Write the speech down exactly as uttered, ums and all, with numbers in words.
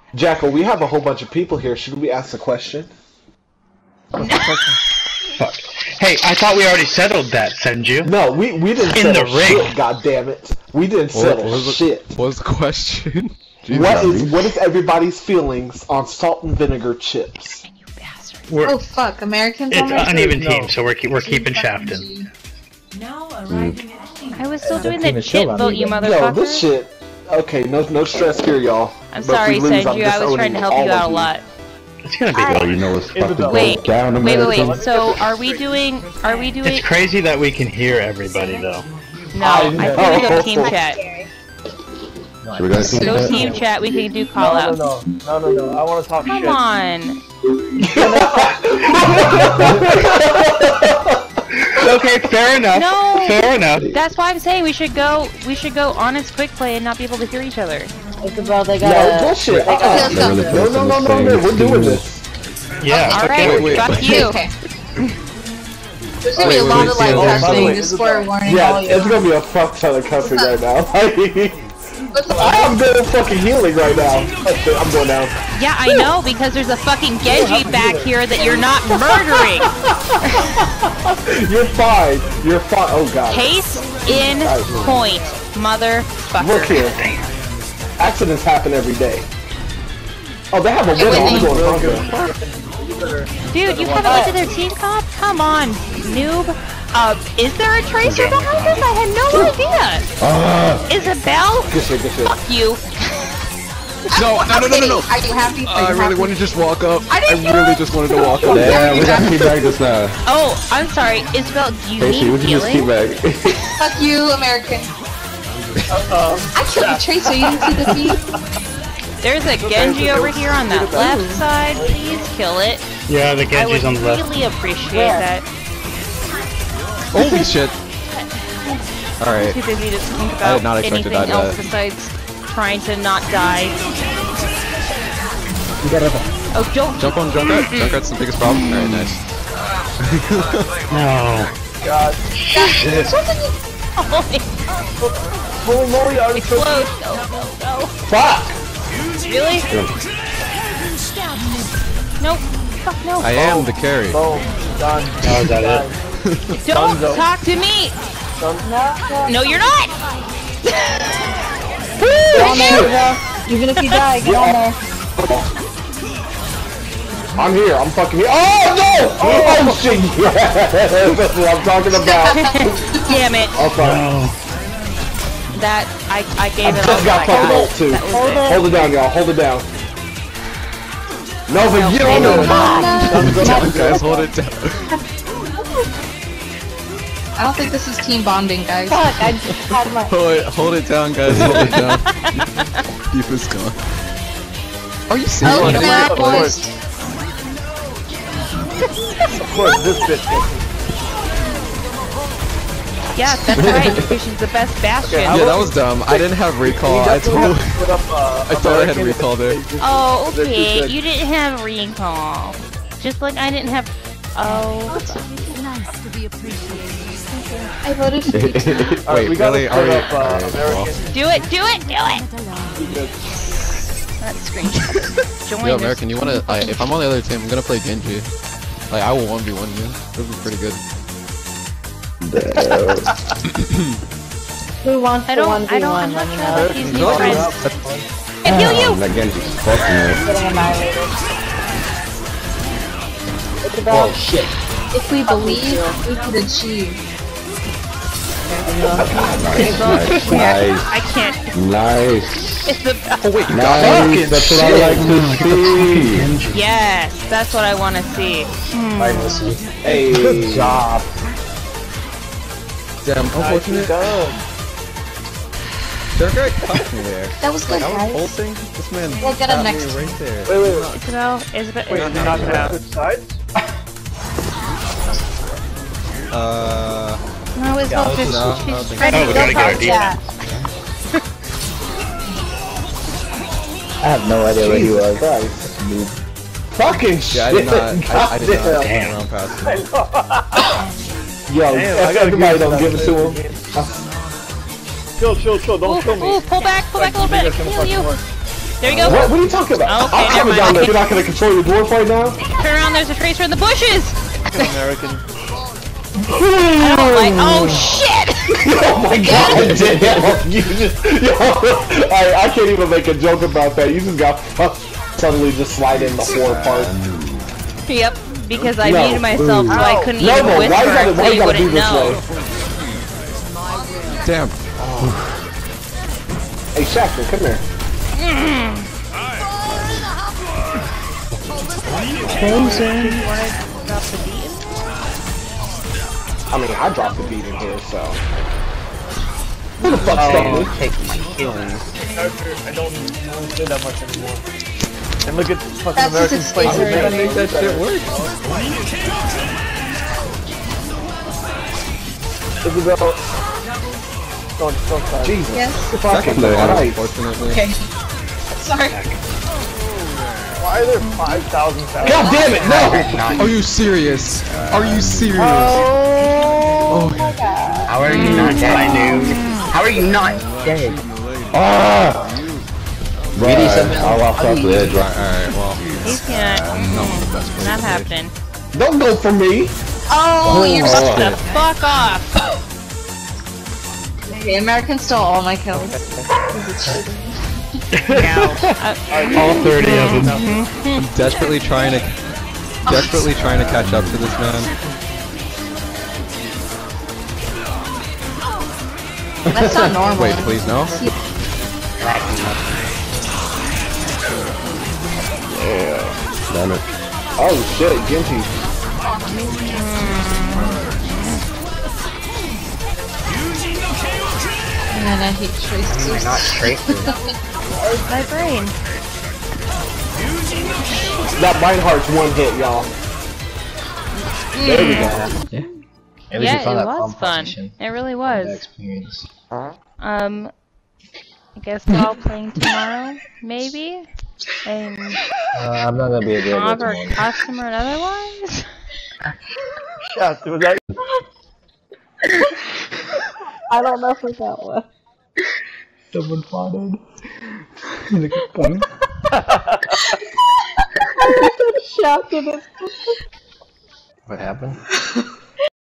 Jackal, we have a whole bunch of people here. Should we ask a question? What's the question? Fuck. Hey, I thought we already settled that, Senju. No, we we didn't In settle the ring. shit. God damn it, we didn't settle what, what the, shit. What was the question? Jesus. What is what is everybody's feelings on salt and vinegar chips? You bastard. We're, Oh fuck, Americans it's on an my uneven team? team, so we're keep, we're keeping shafting. Now arriving at team. I was still The doing team the is still chip on vote, me, you but- Yo, this motherfucker. shit. Okay, no no stress here, y'all. I'm But if sorry, we lose, I'm Senju. I was trying disowning to help all you of out a lot. It's gonna be I- good. Oh, you know what's fucking Isabel. Wait, goes down, wait, wait, American? wait. So, are we doing? Are we doing? It's crazy that we can hear everybody, though. No, I I know. think we go team chat. So we got a team Go chat? team chat. We can do call No, outs. no, no, no, no, no. I want to talk Come shit. on. Okay, fair enough. No. Fair enough. That's why I'm saying we should go. We should go honest quick play and not be able to hear each other. Isabel, they No got bullshit. got- Uh-uh. They're really No no no no playing no. the We're same doing team. this. Yeah. All okay. right, wait, wait, fuck wait. you. Okay. There's gonna be Wait, a wait, lot wait, of like yeah, by the way, cussing, just for warning all Yeah, you. it's gonna be a fuck ton of cussing right now. What's the I'm doing fucking healing right now. I'm going down. Yeah, I know because there's a fucking Genji back here that you're not murdering. You're fine. You're fine. Oh god. Case in point, motherfucker. Look here. Accidents happen every day. Oh, they have a winner. I'm winning. going hungry. Dude, you haven't looked at their team comp? Come on, noob. Uh, is there a tracer behind us? I had no idea. Ah! Isabel? Good shit, good shit. Fuck you. No, no, no, no, no, no! Are you happy? Are I you really happy? wanted to just walk up. I I didn't do really it. just wanted to walk up. Damn, we got teabag just now. Oh, I'm sorry. Isabel, do you Casey, need would you just healing? teabag? Fuck you, American. I killed the tracer, you didn't see the feed? There's a Genji over here on that left side. Please kill it. Yeah, the I would Genji's on the left. really appreciate that. Holy shit! Alright. Too busy to think I about did not expect to anything die to else that. besides trying to not die. You gotta Oh, don't. Jump on Junkrat. Junkrat's the biggest problem. Alright, nice. No. God. Holy moly, I was Explode. No, no, no. Fuck! Really? Nope. Fuck no. I am the carry. Boom. Done. Oh, is that it? Don't Dunzo. talk to me. Done. No, you're not. Get on there, Isabel. Even if you die, get on there. I'm here. I'm fucking here. Oh no! Oh, shit! Yeah. That's what I'm talking about. Damn it. Oh fuck. No. That I I I gave it all just got I fucking got. ult too. That was it. Hold it down, y'all. Hold it down. Nova, No, get no, on no, there. Down, guys, hold it down. I don't think this is team bonding, guys. Fuck, I just had my... Hold it, hold it down, guys. Hold it down. Deep is gone. Are you serious? Oh, Of you're bad, course. boys. Of course, this bitch. Yeah, that's right. She's the best bastion. Yeah, that was dumb. I didn't have recall. I totally. Put up, uh, I thought I had American- recall there. Oh, They're too okay. good. You didn't have recall. Just like I didn't have. Oh. I voted for you. Alright, Wait, we gotta really? put Are we? up, uh, Alright, well. American. Do it, do it, do it! That screenshot. Join Yo, us. American, you wanna? I, if I'm on the other team, I'm gonna play Genji. Like, I will one v one you. This is pretty good. Who wants I the don't, one v I don't, one? I'm Let not me sure know. about these new No, friends. no. I heal you! That Genji's fucking me. Getting annihilated. It's Oh about... shit. If we believe, we could achieve. Nice, Yeah, nice, I can't. nice. It's the. Oh wait, Nice. That's what I like to see. Yes, that's what I want to see. Hmm. Hey. Good job. Damn, unfortunate. Done. Junkrat caught me there. That was good, Like, I was guys. ulting. This man We'll get got him me next. right there. Wait, wait, wait. Isabel, Isabel, Wait, Isabel, you're not gonna Isabel. switch sides? Uh, No, Isabel, Yeah, just, no, I don't she's think ready so. Oh, to we go gotta get our talk D. chat. I have no idea where he was. Christ, dude. Fucking shit. yeah, I did not. I, I did not. Goddamn. Damn. Run past him. Yo, Damn, I if gotta everybody give don't give it to something. him. Chill, chill, chill. Don't Ooh, kill me. ooh, pull back, pull back a little bit. I can heal you. There you go. What, what are you talking about? Okay, I'm never coming mind. down there. You're not gonna control your dwarf right now? Turn around, there's a tracer in the bushes! American. I don't like- oh shit! Oh my god, damn! You just, yo, I, I can't even make a joke about that. You just got suddenly just slide in the whore part. Yep, because I No. muted myself so I couldn't No, even no, why whisper you gotta, so why you you gotta be wouldn't this know. way? Damn. Hey, Shaqtin, come here. Frozen. Drop the beat? I mean, I dropped the beat in here, so. Who the fuck's oh, take my healing. I don't do that much anymore. And look at fucking That's American just play. his face How did I make that shit work? Isabel. Don't, don't cry. Jesus. Yes. Fucking Second, Christ. unfortunately. Okay. Sorry. Why are there five thousand thousand? God damn it, no! Are you serious? Are you serious? Oh, Oh, my god. How are you not dead, dude? How are you not dead? Ah! We need something. I'll walk off the edge. right, alright, well. He's gonna... No, that's pretty Not good. happening. Don't go for me! Oh, you're Oh. such The fuck off! Okay, American stole all my kills. No. All thirty of them. I'm desperately trying to, desperately trying to catch up to this man. That's not normal. Wait, please no. Damn it. Oh shit, Genji. Man, I hate tracers. Not tracers. Where's my brain? That Reinhardt's one hit, y'all. There we go. Yeah. It was Yeah, fun, it that was fun. competition. It really That was. experience. Um, I guess we're all playing tomorrow, maybe? And Uh, I'm not gonna be able to do Cobb or it. customer and otherwise? Yeah, was that? I don't know who that was. Someone farted. Shocked at it. What happened?